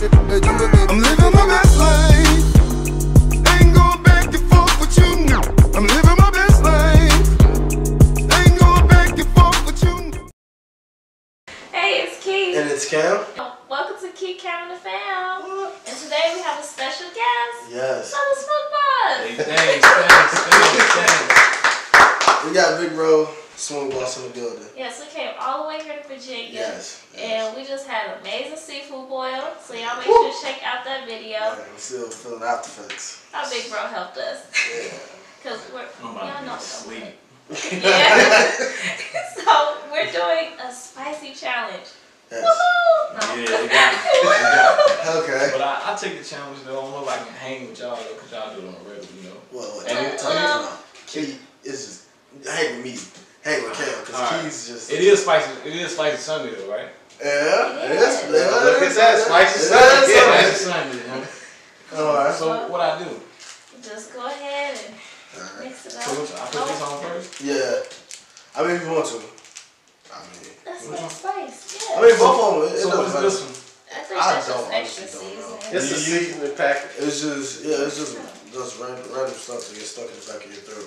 I'm living my best life. Ain't going back and forth with you now. I'm living my best life. Ain't going back and forth with you now. Hey, it's Key. And it's Cam. Welcome to Key, Cam, and the Fam. And today we have a special guest. Yes. Double Smoke Boss. Hey, thanks. We got Big Bro Smoke Boss in the building. Yes, we came all the way here to Virginia. Yes. And we just had an amazing seafood boil. So y'all make sure to check out that video. Yeah, I'm still feeling after effects. Our Big Bro helped us. Yeah. Because y'all know sleep. Yeah. So we're doing a spicy challenge. Yes. Woohoo! No. Yeah, we got it. Okay. But I take the challenge though. I don't know if I can hang with y'all though, because y'all do it on the regular, you know. Well, And Key is just hang with me. Hang with Cam, because Key's just. It is spicy. It is spicy Sunday though, right? Yeah. It is. Look at that, spicy Sunday. Yeah, spicy Sunday. Alright. So what I do? Just go ahead and mix it up. So I put this on first. Yeah. I mean, if you want to. That's like spice, yeah. I mean, both of them. So what's this one? I think that's just extra seasoning. It's a seasoning packet. It's just, it's just random stuff to get stuck in the back of your throat.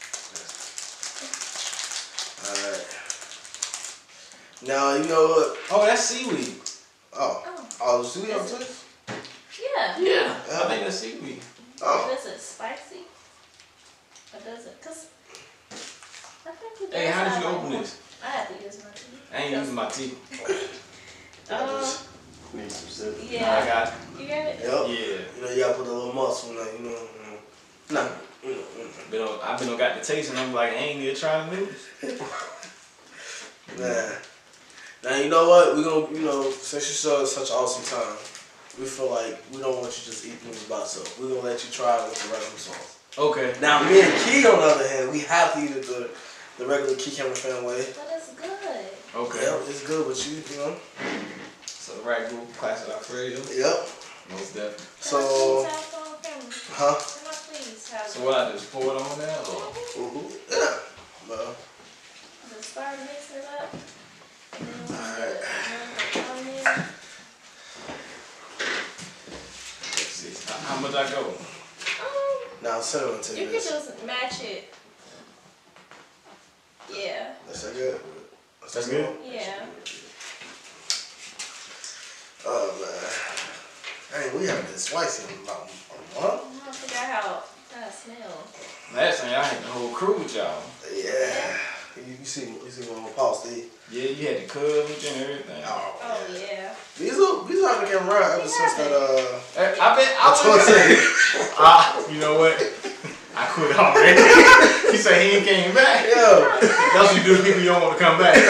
Alright. Now, you know what? Oh, that's seaweed. Oh, the seaweed on this? Yeah. I think that's seaweed. Oh. Is it spicy? Or does it? Cause I think it Hey, does how did have you like open more. this? I have to use my teeth. I ain't using my teeth. Need some scissors. Yeah. I got it. You got it? Yep. Yeah. You know, you gotta put a little muscle in there, you know. Nah. I've been got the taste and I'm like, I ain't even trying to do this. Nah. Now, you know what? We're gonna, since you showed us such an awesome time, we feel like we don't want you just eating things by yourself. We're gonna let you try it with the regular sauce. Okay. Now, me and Key, on the other hand, we have to eat it the regular Key Camera Fan way. But it's good. Okay. Yep, it's good, but you know. So, right, group class at Alfredo. Yep. Most definitely. So, huh? So what I just pour it on there? Or? Yeah. Well. Just start mixing it up. Alright. Let's see. How much I go? Now, cinnamon to you can just match it. Yeah. That's that good? That's good? Yeah. Oh, man. Hey, we haven't been spicy in about a month. I forgot how that smells. Last time I had the whole crew with y'all. Yeah. You see one with Paul Steve. Yeah, you had the coverage and everything. Oh yeah. These haven't been around ever since that. You know what? I quit already. He said he ain't came back. Yo. That's what you do to people you don't want to come back.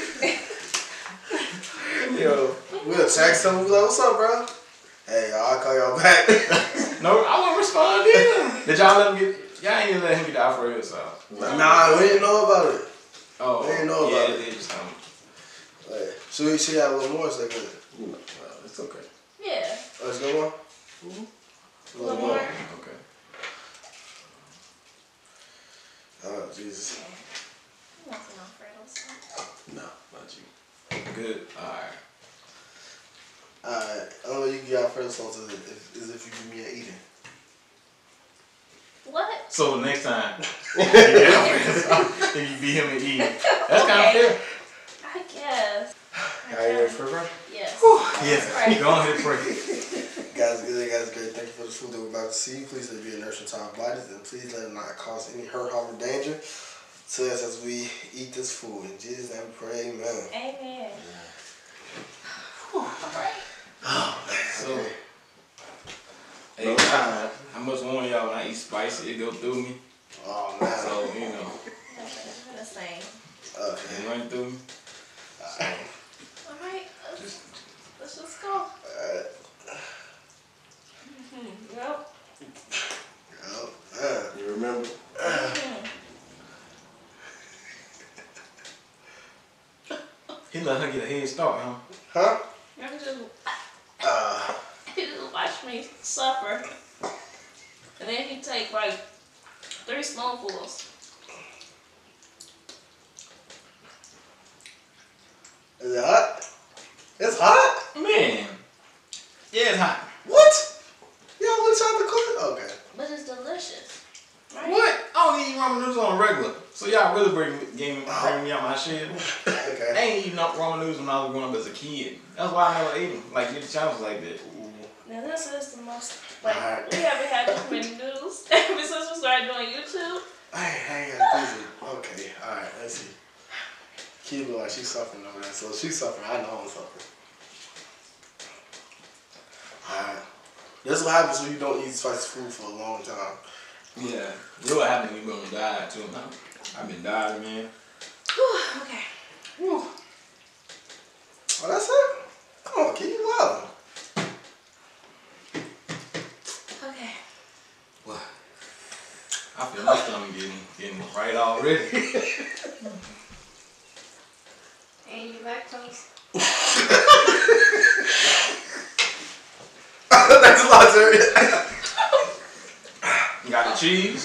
Yo. We'll text him. We'll be like, what's up, bro? Hey, I'll call y'all back. No, I won't respond either. Did y'all let him get? Y'all ain't even let him get out for his house. Nah, we didn't know about it. Oh, we didn't know about it. They just come. Should we have a little more? So they could. It's okay. Yeah. Let's go on. A little more. Okay. Oh, Jesus. Nothing Alfredo. No, not you. Good. Alright. Alright. Only way you can get Alfredo sauce is if you give me an eating. What? So the next time, if you beat him and eat, that's kind of fair. I guess. Are you ready for it? Yes. Yeah. You go on ahead and pray. Guys, great. Thank you for the food that we're about to see. Please let it be a nourishment to our bodies, and please let it not cause any hurt, harm, or danger to us as we eat this food. In Jesus' name we pray, amen. Amen. Alright. Oh, man. So, hey, I must warn y'all when I eat spicy, it go through me. Oh, man. So, you know. The same. Okay. It run through me. Alright. Let's just go. Alright. Yep. You remember? He let her get a head start, huh? Huh? He just watched me suffer. And then he take like 3 spoonfuls. Is it hot? It's hot? Man. Yeah, it's hot. What? Y'all want chocolate cook? Okay. But it's delicious. Right? What? I don't eat ramen noodles on a regular. So y'all really bring me out my shit. I Okay. ain't eating up ramen noodles when I was growing up as a kid. That's why I never ate them. Like, get the challenge like that. Now this is the most, like, Alright. we haven't had this many noodles ever since we started doing YouTube. I ain't got to do it. Okay. All right. Let's see. Key look like she's suffering over there. So she's suffering. I know I'm suffering. All right. This is what happens when you don't eat spicy food for a long time. Yeah. You know what happened when you go on a diet too, man? I've been dieting, man. Whew, okay. Whew. Oh, that's it? Come on, keep you wild. Okay. What? I feel my stomach getting right already. And you lactose. Thanks a lot, Terry. You got the cheese.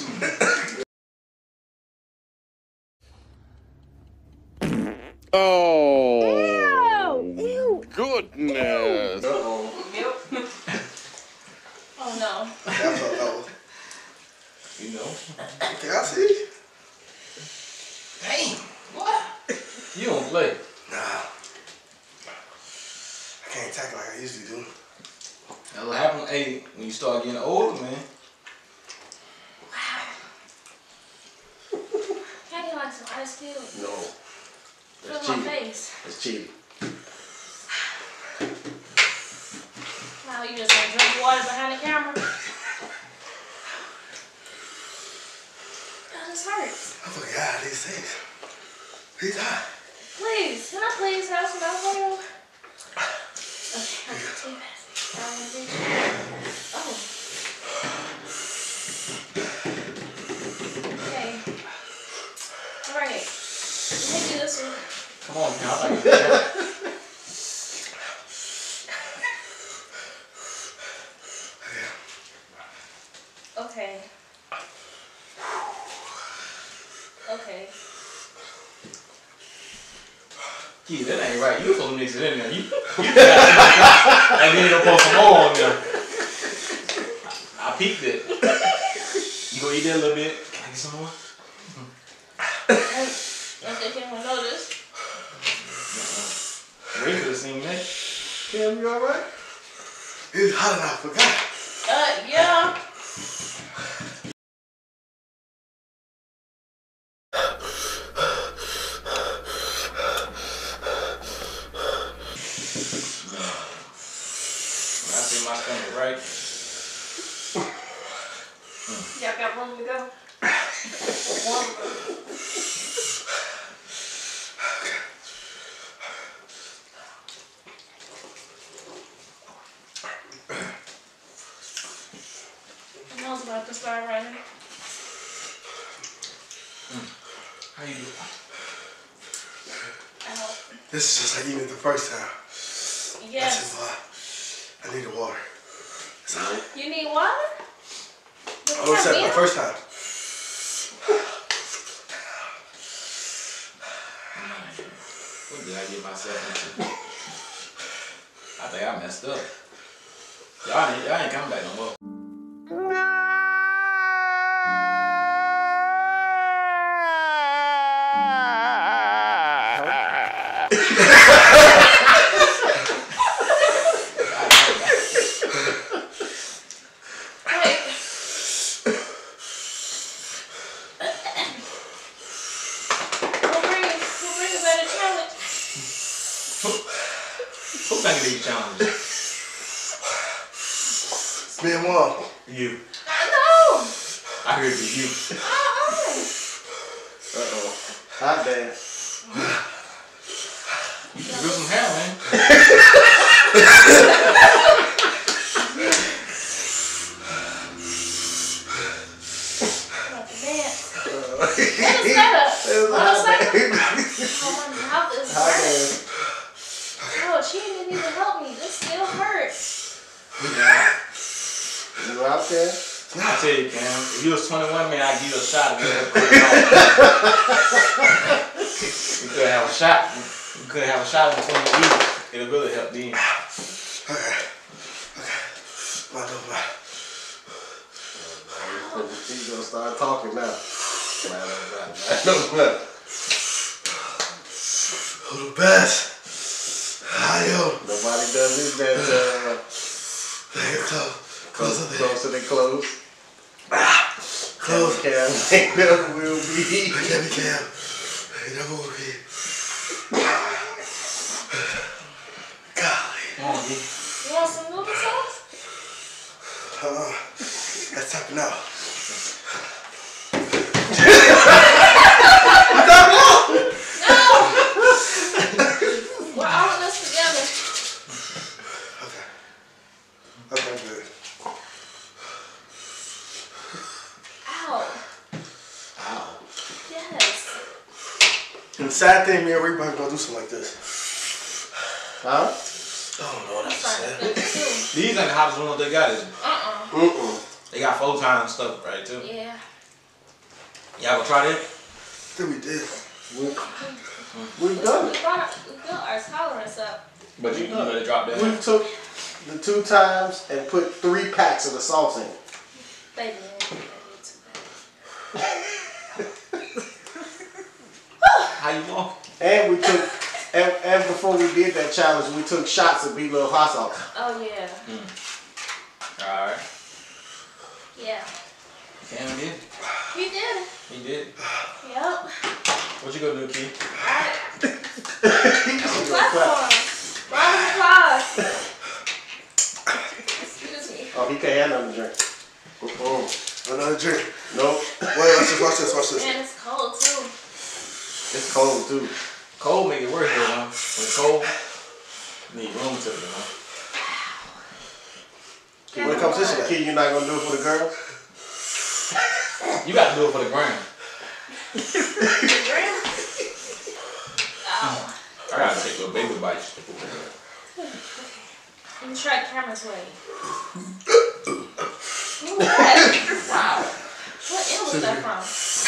Oh, goodness. Uh-oh. Yep. Oh no. That's what that was. You know. Okay, I see. Dang. What? You don't play. Nah. I can't tackle like I usually do. That's what happens, hey, when you start getting older, man. Wow. Can I get like some ice cubes? No. Fill my face. It's cheap. Wow, you just gonna drink water behind the camera? Oh, this hurts. I forgot these things. He's hot. Please, can I please have some alcohol? Okay, I'll take that. Oh. Okay. Alright. Let me do this one. Come on, pal. Okay. Okay. Key, that ain't right. You supposed to mix it in there. You and then you put some more on there. I peeked it. You gonna eat that a little bit? Can I get some more? I don't think anyone noticed. Ray could have seen that. Cam, you alright? It's hot and I forgot. Yeah. When I see my stomach right. Y'all got room to go? One. I was about to start running. How you doing? Out. This is just like even the first time. Yes. That's why I need the water. It's hot. You need water? I was saying the first time. What did I get myself into? I think I messed up. Y'all ain't coming back no more. Who thinking these challenges? It's me and Mom. You. No! I heard it was you. Uh-oh. Hot damn. You can do some hair, man. Oh, she didn't even help me. This still hurts. You out there? I tell you, Cam, if you was 21, man, I'd give you a shot. We could have a shot. We could have a shot in 20 weeks. It'll really help me. Okay. My little man. He's gonna start talking now. Who the best? Ayo. Nobody does this that Close up there. close to the close. Close. Cam never will be. Cam. He never will be. Golly. You want some noodle sauce? That's tapping out. No! We're all in this together. Okay, good. Ow. Yes. And the sad thing, me and Rick probably gonna do something like this. Huh? I don't know what I I'm trying to said. finish too. These ain't the hottest ones they got, is it? They got 4 times stuff, right, too? Yeah. Y'all gonna try that? I think we did. We've done We it. built our tolerance up. But you better drop that. We took the 2 times and put 3 packs of the sauce in. They did. They did too How you want? And we took, and before we did that challenge, we took shots of Beat Little hot sauce. bad. Oh yeah. Alright. Yeah. Cam did. He did it. He did. Yep. What you gonna do, Key? Alright. Platform. Round of applause. Excuse me. Oh, he can't have nothing to drink. Another drink. Nope. Wait, watch this. Man, it's cold too. It's cold too. Cold make it worse, though, man. When it's cold, you need room to it, man. What competition at? Kid, you not gonna do it for the girls? You got to do it for the gram. Ow. I gotta take little baby bites. Let me try camera's way. Ooh, that. Wow. What end was that from?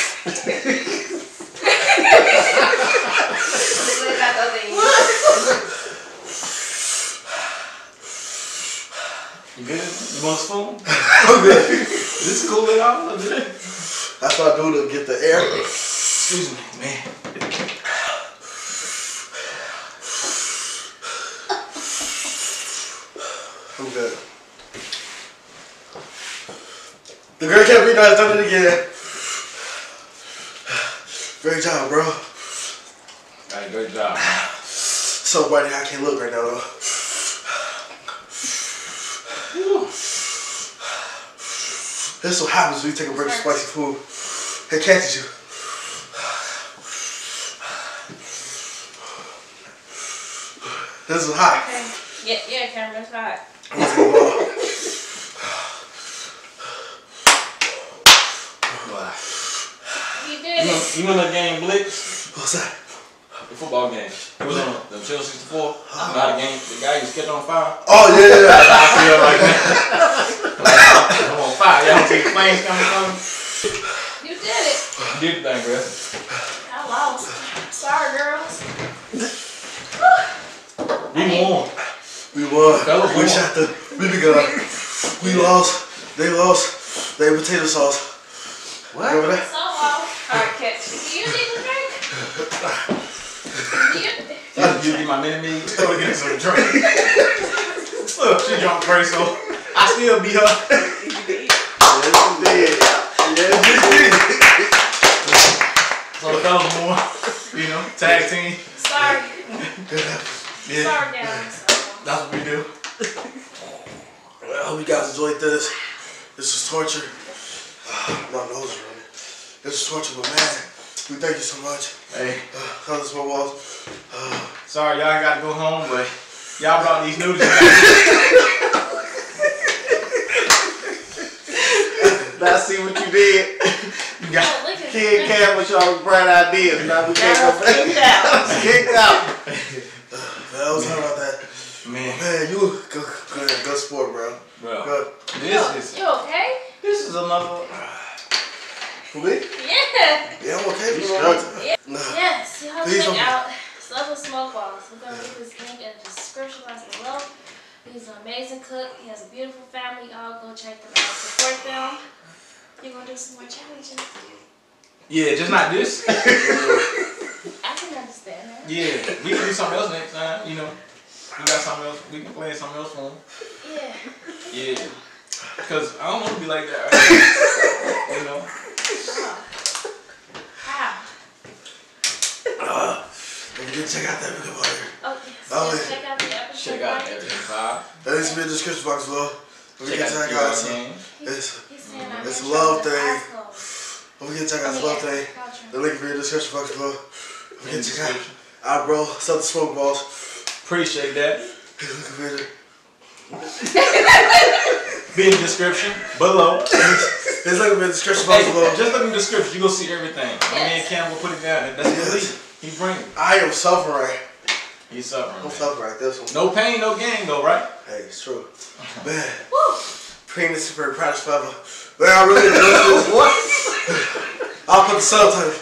You good? You want a spoon? I'm good. This cool it off a little bit. That's what I do to get the air. Excuse me, man. I'm good. The girl can't be nice, done it again. Great job, bro. Alright, great job, man. So bright I can't look right now, though. This is what happens when you take a break from spicy food. It catches you. This is hot. Okay. Yeah, camera's hot. You did it. You remember the game Blitz? What's that? The football game. It was on the Channel 64. Not a game. The guy you catch on fire. Oh, yeah. I feel like that. I'm on fire. Y'all see the flames coming. You did it. You did the thing, bro. I lost. Sorry, girls. We won. We won. Fellas We won. shot the BB gun. We lost. They lost. They potato sauce. What? Remember that? So low. Alright, catch. Do you need a drink? You get my mini-me. Go get some drink. Look, she jumped first, so I still beat her. Yes, you did. Yes, you did. So the fellas more, you know, tag team. Sorry. Yeah, Sorry, guys. that's what we do. Well, I hope you guys enjoyed this. This was torture. My nose is running. This was torture, but man, we thank you so much. Hey, Colors my walls. sorry y'all got to go home, but y'all brought these noodles. Now see what you did. You got Kid Cam with y'all bright ideas. Now we can't go back. Kicked out. Man, I was talking about that. man, Man, you good sport, bro. bro. Good. You okay? This is another. For me? Yeah. Yeah, I'm okay. You bro. struggling. Yeah. Nah. Yes. Y'all Please check don't- out Slugger Smoke Balls. We're gonna leave this link in the description box below. You He's an amazing cook. He has a beautiful family. Y'all go check them out. Support them. You're gonna do some more challenges. Yeah, just not this. I can understand that. Yeah, we can do something else next time. You know, we got something else. We can plan something else for him. Yeah. Yeah, because I don't want to be like that. Right? You know. How? Don't forget to check out that video here. Oh, yes. Oh, Yes, check out the episode. Check out right? everything, Bob. That is in the description box below. Don't Check forget to out check the out game. He's saying I'm It's in a love trouble with thing. eyes closed. Don't forget to check out this love thing. The link in the description box below. Don't In forget the to check out description. our bro, Southern Smoke Balls. Appreciate that. His link in the Be in the description below. His link in the description box Hey, below. just look in the description. You gonna see everything. My man Yes. Cam will put it down. That's what he bring. I am suffering. He's suffering. I'm Man. suffering right this one. No pain, no gain, though, right? Hey, it's true. Man, Woo! penis is very proud forever. Man, I really enjoyed this. What? I'll put the subtitle.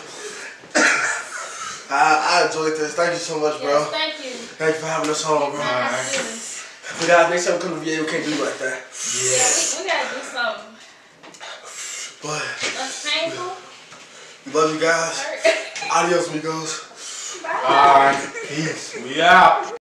I enjoyed this. Thank you so much, bro. Yes, thank you. Thank you for having us on, bro. Anytime, Alright. goodness. But guys, next time we come to VA, we can't do it like that. Yeah, we gotta do something. But That's painful. we love you guys. Hurt. Adios, amigos. Bye. Alright. Peace. We out.